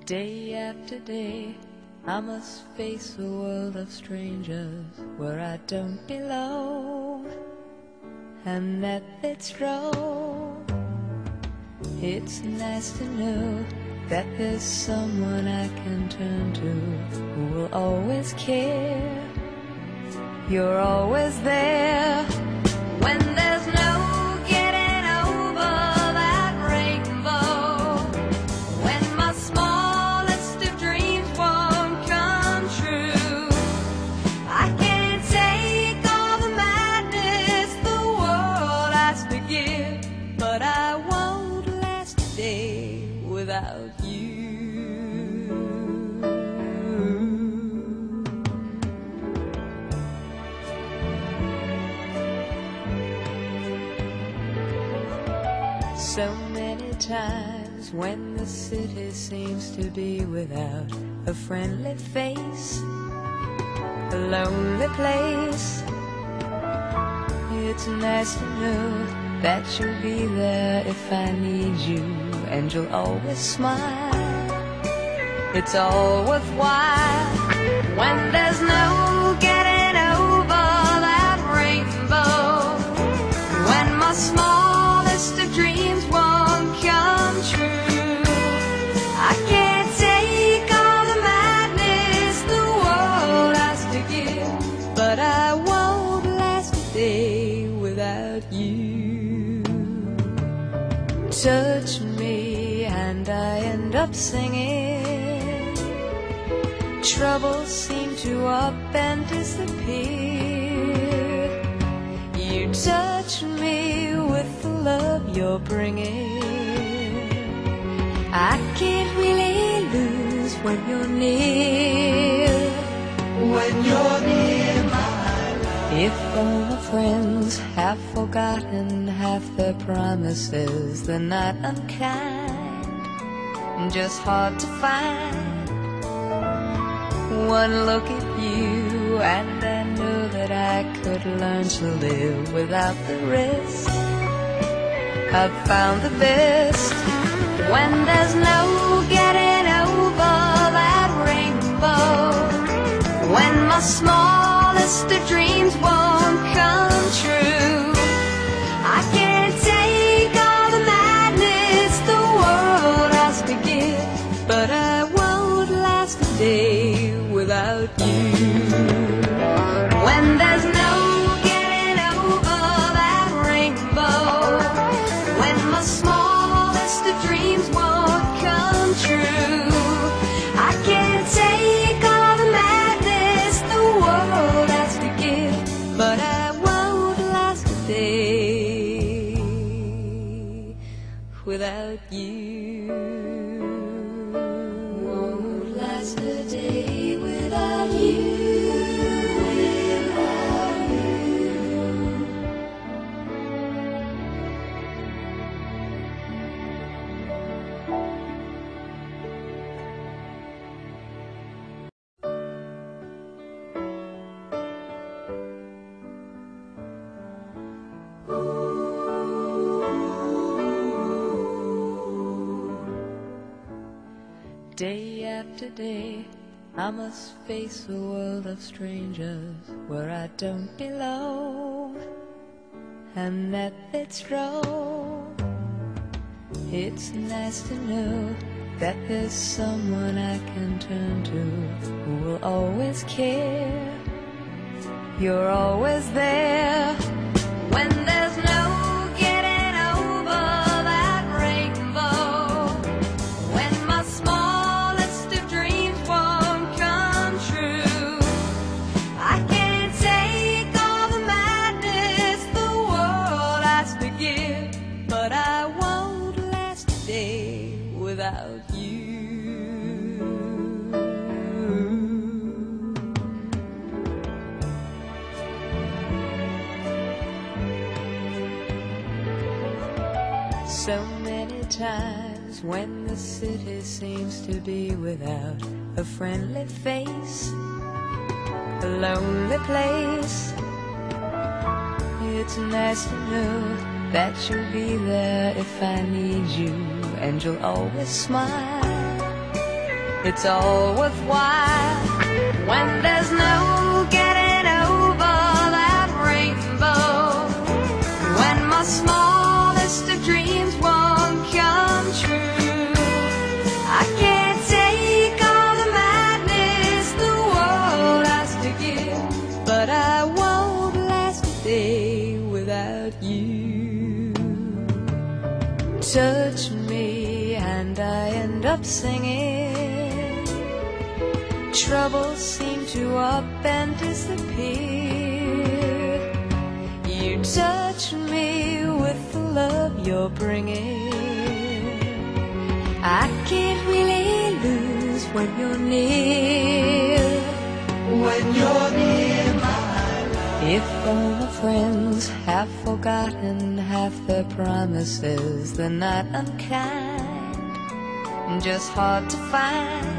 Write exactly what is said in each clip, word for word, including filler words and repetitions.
Day after day, I must face a world of strangers where I don't belong, and that it's wrong. It's nice to know that there's someone I can turn to who will always care. You're always there when there's no getting over that rainbow, when my smallest of dreams won't come true. I can't take all the madness the world has to give, but I won't last a day without you. So many times when the city seems to be without a friendly face, a lonely place, it's nice to know that you'll be there if I need you, and you'll always smile. It's all worthwhile when there's no getting over that rainbow, when my smallest of dreams won't come true. I can't take all the madness the world has to give, but I won't last a day without you. Touch me and I end up singing. Troubles seem to up and disappear. You touch me with the love you're bringing. I can't really lose when you're near. When you're near my life. If all my friends have forgotten half their promises, they're not unkind, just hard to find. One look at you and I know that I could learn to live without the risk. I've found the best when there's no getting over that rainbow, when my smallest of dreams won't come true. I can't take all the madness the world has to give, but I won't last a day without you. When there's no getting over that rainbow, when my smallest of dreams won't come true. I can't take all the madness the world has to give, but I won't last a day without you. Won't last a day without you. Day after day, I must face a world of strangers where I don't belong, and that it's wrong. It's nice to know that there's someone I can turn to who will always care. You're always there when there's no getting over that rainbow, when my smallest of dreams won't come true. I can't take all the madness the world has to give, but I won't last a day without you. So many times when the city seems to be without a friendly face, a lonely place, it's nice to know that you'll be there if I need you, and you'll always smile. it's all worthwhile when there's no getting over that rainbow. When my smallest of dreams won't come true, I can't take all the madness the world has to give, but I won't last a day without you. Touch me and I end up singing. Troubles seem to up and disappear. You touch me with the love you're bringing. I can't really lose when you're near. When you're near my life. If all my friends have forgotten half their promises, they're not unkind, just hard to find.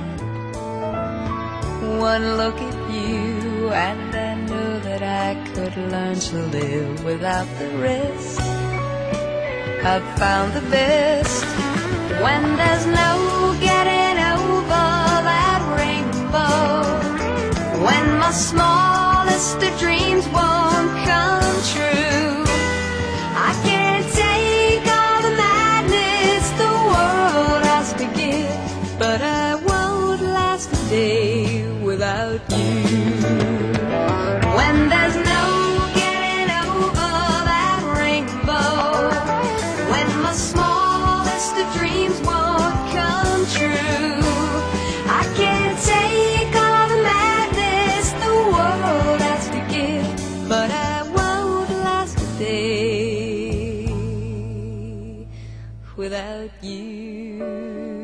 One look at you and I knew that I could learn to live without the risk. I've found the best when there's no getting over that rainbow. When my smallest of dreams won't come true, I can't take all the madness the world has to give, but I won't last a day without you. When there's no getting over that rainbow, when my smallest of dreams won't come true, I can't take all the madness the world has to give, but I won't last a day without you.